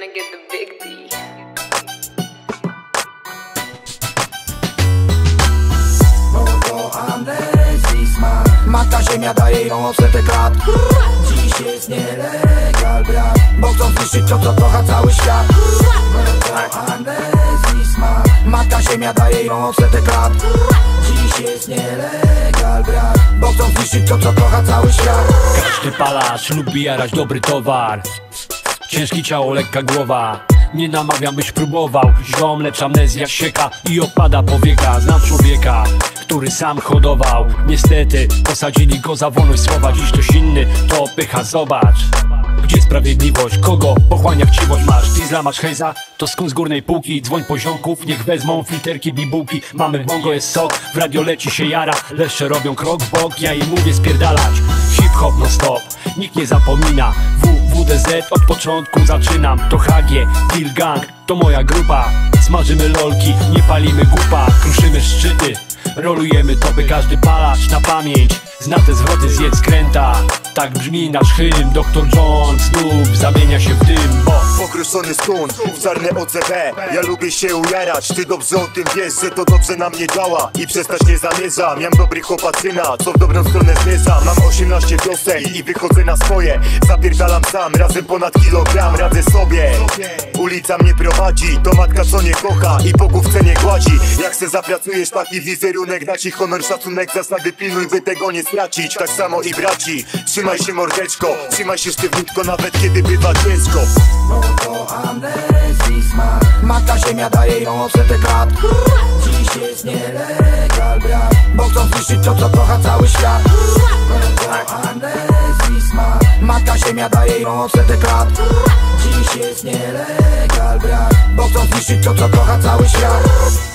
get the big D. Bo amnezji smak. Matka ziemia daje ją od setek lat. Dziś jest nielegal, brat, bo chcą zniszczyć to, co kocha cały świat. Bo amnezji smak. Matka ziemia daje ją od setek lat. Dziś jest nielegal, brat, bo chcą zniszczyć to, co kocha cały świat. Każdy palacz lubi jarać dobry towar. Ciężki ciało, lekka głowa. Nie namawiam, byś próbował. Ziom, lecz amnezja sieka i opada powieka. Znam człowieka, który sam hodował. Niestety posadzili go za wolność słowa. Dziś ktoś inny to pycha, zobacz. Gdzie sprawiedliwość? Kogo pochłania chciwość? Masz diesla, masz hejza? To skąd z górnej półki? Dzwoń poziomków, niech wezmą filterki, bibułki. Mamy bongo, jest sok, w radio leci się jara. Leszcze robią krok w bok, ja im mówię spierdalać. Hip-hop no stop, nikt nie zapomina. WDZ od początku zaczynam. To HG, Deal Gang, to moja grupa. Smażymy lolki, nie palimy gupa. Kruszymy szczyty, rolujemy topy. Każdy palacz na pamięć zna te zwroty, zjedz skręta. Tak brzmi nasz hymn. Dr. John znów zamienia się w dym, bo pokruszony skun, w czarne OCB. Ja lubię się ujarać, ty dobrze o tym wiesz, że to dobrze na mnie działa. I przestać nie zamierzam, miałem dobry chłopacyna, co w dobrą stronę zmierza. Mam 18 wiosek i wychodzę na swoje. Zapierdalam sam, razem ponad kilogram, radzę sobie. Ulica mnie prowadzi, to matka co nie kocha i po główce nie gładzi. Jak se zapracujesz taki wizerunek, da ci honor, szacunek, zasady pilnuj, by tego nie stracić. Tak samo i braci, trzymaj się mordeczko, trzymaj się sztywniutko, nawet kiedy bywa ciężko. Bo amnezji smak. Matka ziemia daje ją od setek lat. Dziś jest nielegal, brat, bo chcą zniszczyć to, co kocha cały świat. Bo amnezji smak. Matka ziemia daje ją od setek lat. Dziś jest nielegal, brat, bo chcą zniszczyć to, co kocha cały świat.